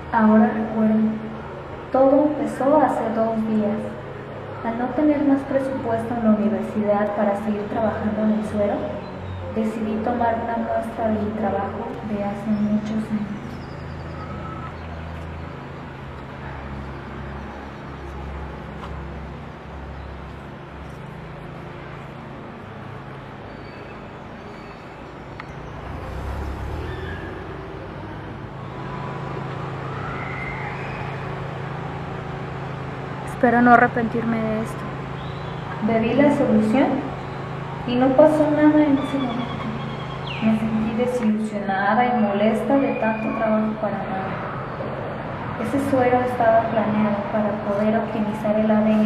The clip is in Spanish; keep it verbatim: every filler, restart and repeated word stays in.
Ahora recuerdo, todo empezó hace dos días. Al no tener más presupuesto en la universidad para seguir trabajando en el suero, decidí tomar una muestra de mi trabajo de hace muchos años. Espero no arrepentirme de esto. Bebí la solución y no pasó nada en ese momento. Me sentí desilusionada y molesta de tanto trabajo para nada. Ese suero estaba planeado para poder optimizar el A D